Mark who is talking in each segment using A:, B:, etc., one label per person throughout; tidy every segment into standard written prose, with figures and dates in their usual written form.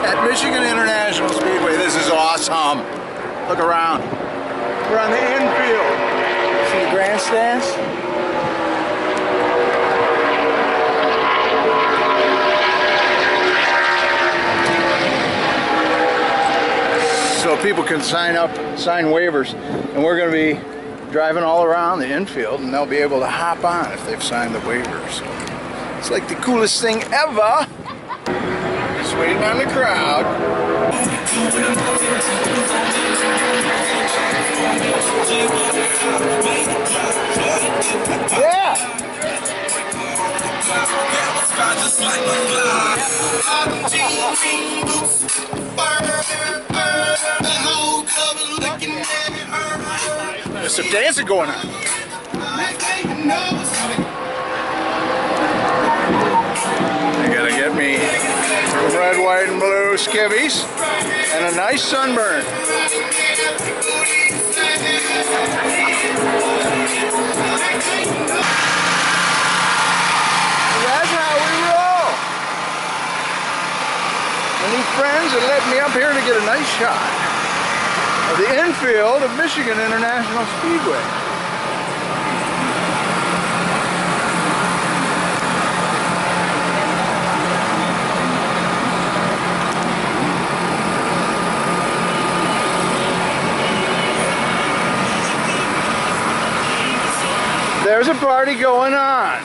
A: at Michigan International Speedway. This is awesome. Look around. We're on the infield. See the grandstands? So people can sign waivers, and we're going to be driving all around the infield, and they'll be able to hop on if they've signed the waivers. So it's like the coolest thing ever. Just waiting on the crowd. Yeah! There's some dancing going on. They gotta get me some red, white, and blue skivvies and a nice sunburn. That's how we roll. I need friends that let me up here to get a nice shot of the infield of Michigan International Speedway. There's a party going on.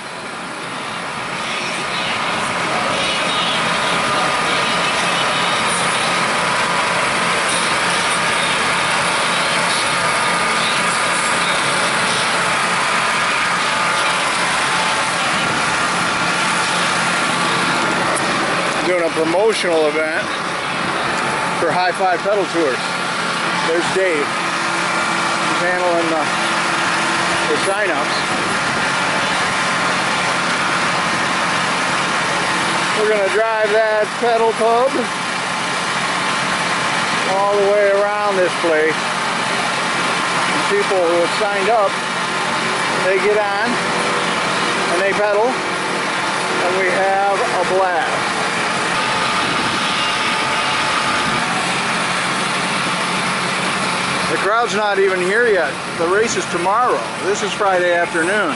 A: Doing a promotional event for High Five Pedal Tours. There's Dave. He's handling the sign-ups. We're going to drive that pedal pub all the way around this place. And people who have signed up, they get on and they pedal, and we have a blast. The crowd's not even here yet. The race is tomorrow. This is Friday afternoon.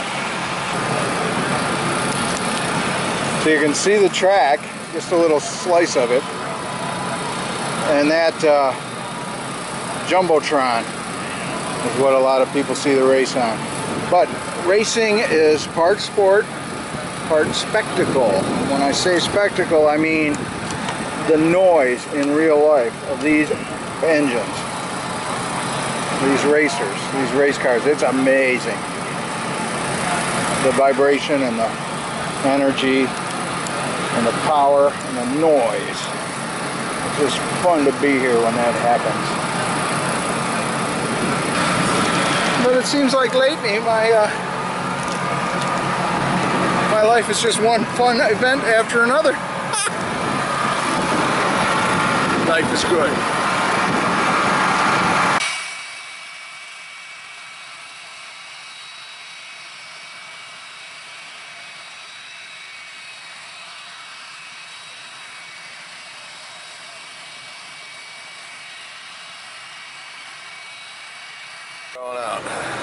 A: So you can see the track, just a little slice of it. And that Jumbotron is what a lot of people see the race on. But racing is part sport, part spectacle. When I say spectacle, I mean the noise in real life of these engines. These racers, these race cars, it's amazing. The vibration and the energy and the power and the noise. It's just fun to be here when that happens. But it seems like lately my life is just one fun event after another. Life is good. Going out.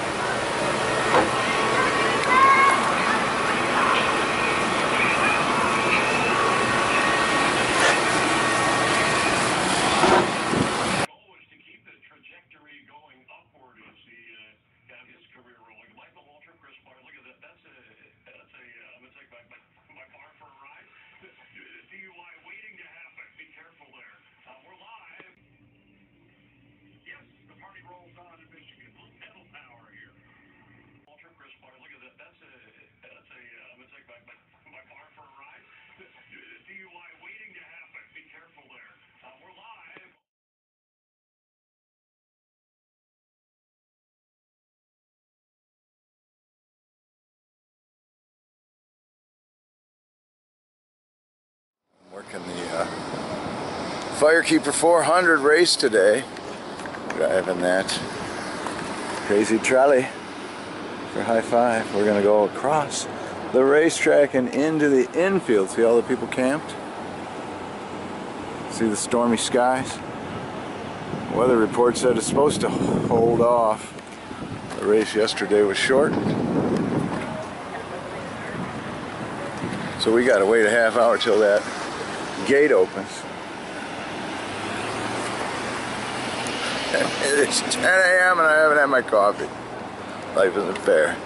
A: Working the Firekeeper 400 race today. Driving that crazy trolley for High Five. We're going to go across the racetrack and into the infield. See all the people camped? See the stormy skies? Weather report said it's supposed to hold off. The race yesterday was short. So we gotta wait a half hour till that gate opens. It's 10 a.m. and I haven't had my coffee. Life isn't fair.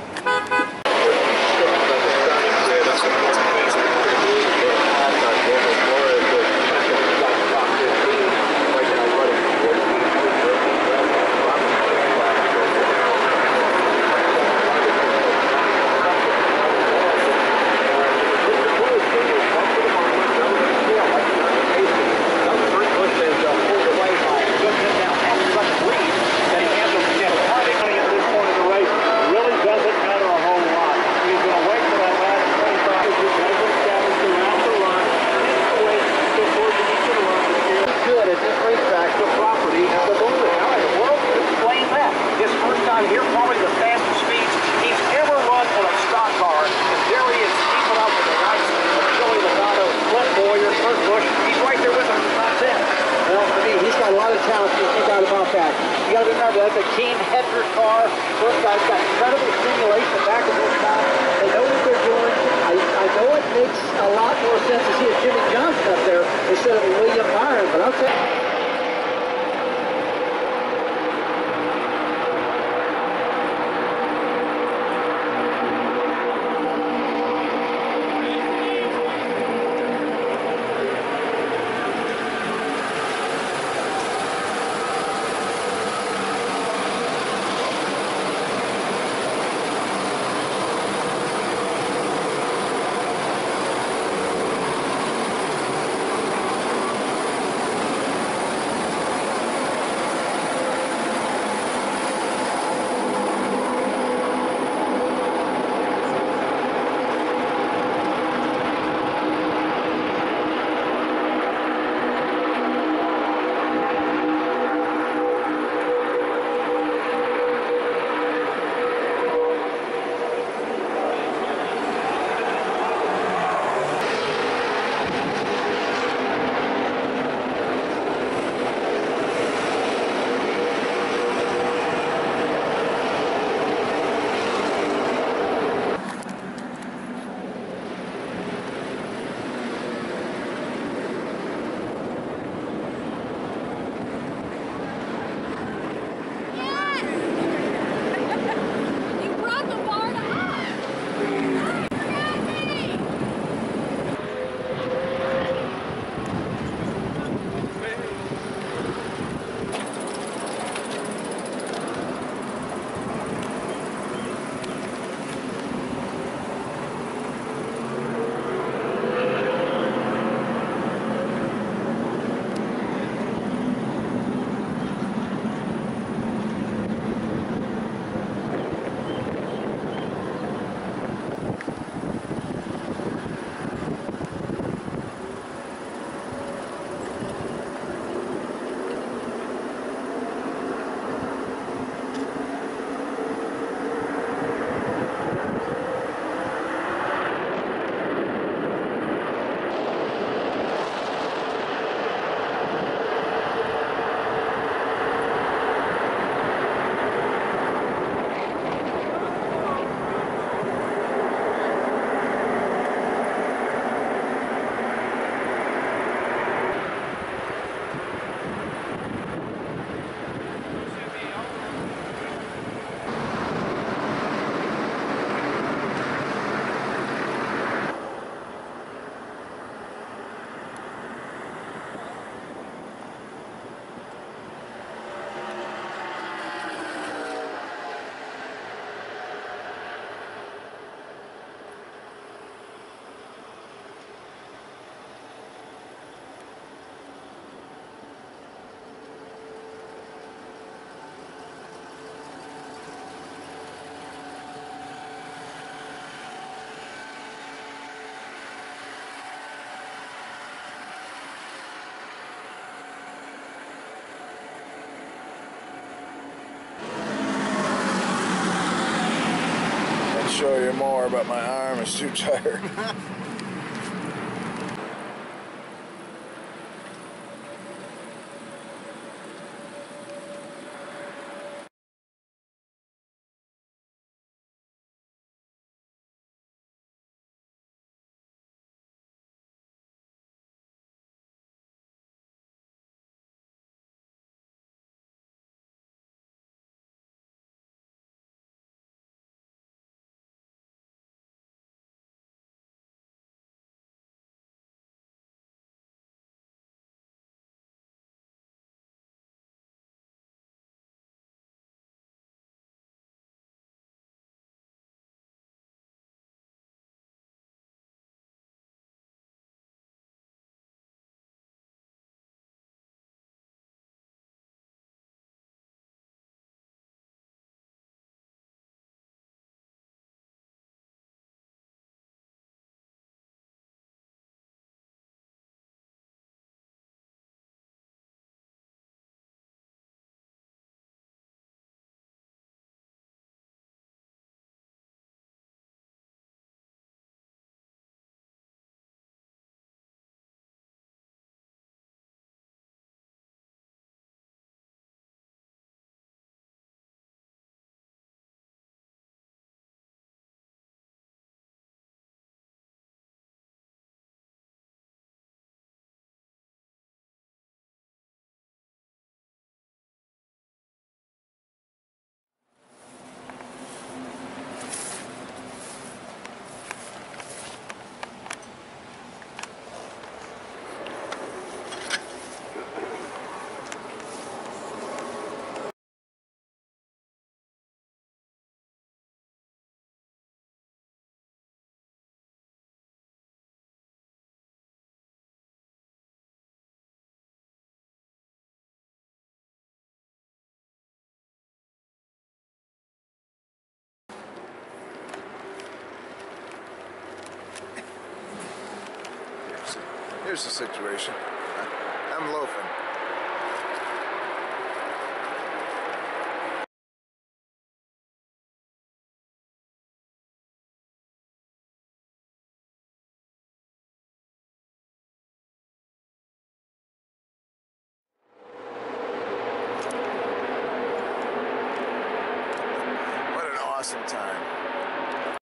A: Show you more, but my arm is too tired.
B: Here's the situation. I'm loafing. What an awesome time.